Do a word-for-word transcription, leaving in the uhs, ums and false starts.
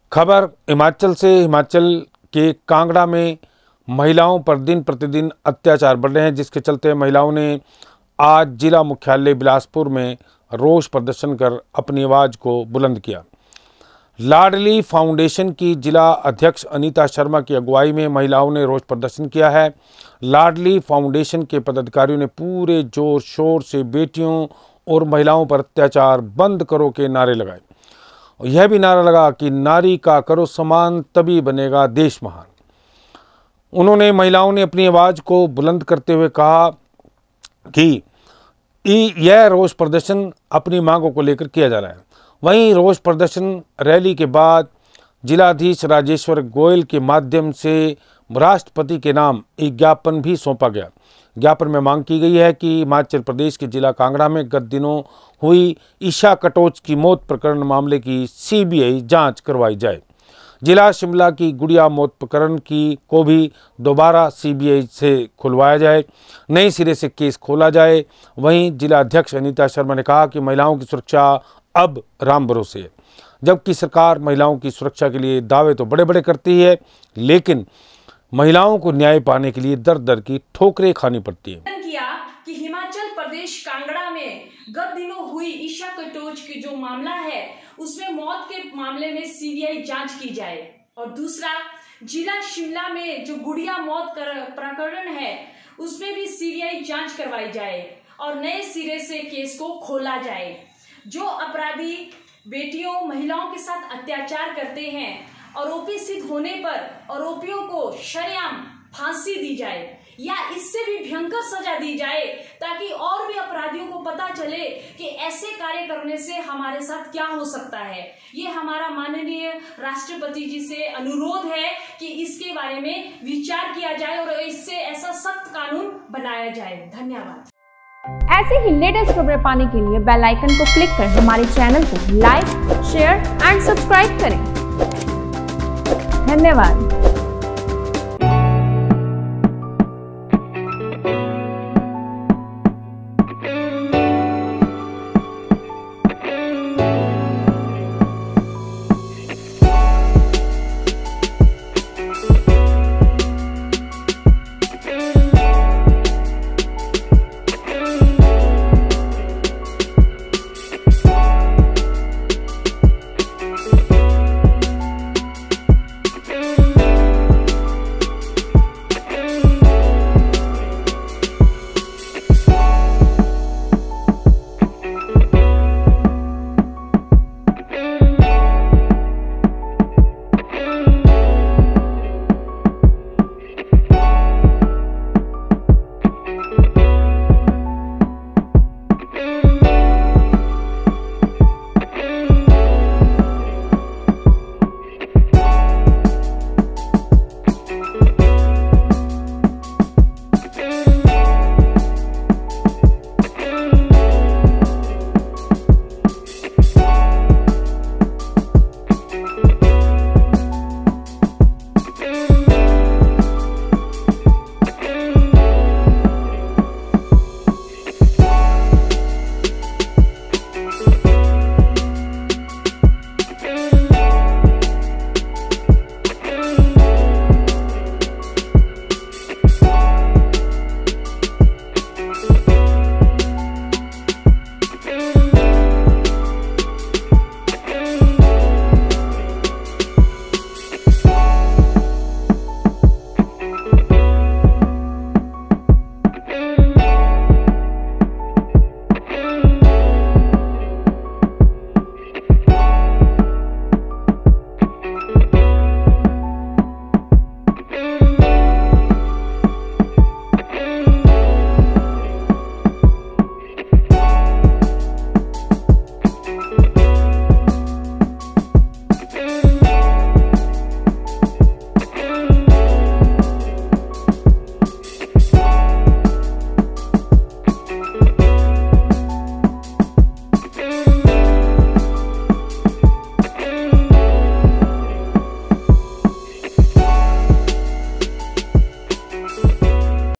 खबर हिमाचल से। हिमाचल के कांगड़ा में महिलाओं पर दिन प्रतिदिन अत्याचार बढ़ रहे हैं, जिसके चलते महिलाओं ने आज जिला मुख्यालय बिलासपुर में रोष प्रदर्शन कर अपनी आवाज़ को बुलंद किया। लाडली फाउंडेशन की जिला अध्यक्ष अनीता शर्मा की अगुवाई में महिलाओं ने रोष प्रदर्शन किया है। लाडली फाउंडेशन के पदाधिकारियों ने पूरे जोर शोर से बेटियों और महिलाओं पर अत्याचार बंद करो के नारे लगाए। यह भी नारा लगा कि नारी का करो सम्मान तभी बनेगा देश महान। उन्होंने महिलाओं ने अपनी आवाज़ को बुलंद करते हुए कहा कि यह रोष प्रदर्शन अपनी मांगों को लेकर किया जा रहा है। वहीं रोष प्रदर्शन रैली के बाद जिलाधीश राजेश्वर गोयल के माध्यम से राष्ट्रपति के नाम एक ज्ञापन भी सौंपा गया। ज्ञापन में मांग की गई है कि हिमाचल प्रदेश के जिला कांगड़ा में गत दिनों हुई ईशा कटोच की मौत प्रकरण मामले की सीबीआई जांच करवाई जाए। जिला शिमला की गुड़िया मौत प्रकरण की को भी दोबारा सीबीआई से खुलवाया जाए, नए सिरे से केस खोला जाए। वहीं जिला अध्यक्ष अनीता शर्मा ने कहा कि महिलाओं की सुरक्षा अब राम भरोसे है। जबकि सरकार महिलाओं की सुरक्षा के लिए दावे तो बड़े बड़े करती है, लेकिन महिलाओं को न्याय पाने के लिए दर दर की ठोकरें खानी पड़ती है। किया कि हिमाचल प्रदेश कांगड़ा में गत दिनों हुई ईशा कटोच की जो मामला है उसमें मौत के मामले में सीबीआई जांच की जाए, और दूसरा जिला शिमला में जो गुड़िया मौत प्रकरण है उसमें भी सीबीआई जांच करवाई जाए और नए सिरे से केस को खोला जाए। जो अपराधी बेटियों महिलाओं के साथ अत्याचार करते हैं, आरोपी सिद्ध होने पर आरोपियों को शरेआम फांसी दी जाए या इससे भी भयंकर सजा दी जाए, ताकि और भी अपराधियों को पता चले कि ऐसे कार्य करने से हमारे साथ क्या हो सकता है। ये हमारा माननीय राष्ट्रपति जी से अनुरोध है कि इसके बारे में विचार किया जाए और इससे ऐसा सख्त कानून बनाया जाए। धन्यवाद। ऐसे ही लेटेस्ट खबरें पाने के लिए बेल आइकन को क्लिक कर हमारे चैनल को लाइक, शेयर एंड सब्सक्राइब करें। धन्यवाद।